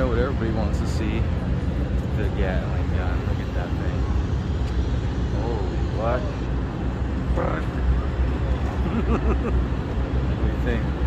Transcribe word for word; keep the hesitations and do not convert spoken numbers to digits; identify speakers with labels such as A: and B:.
A: know what everybody wants to see. The Gatling gun. Look at that thing. Holy what? What? What do you think?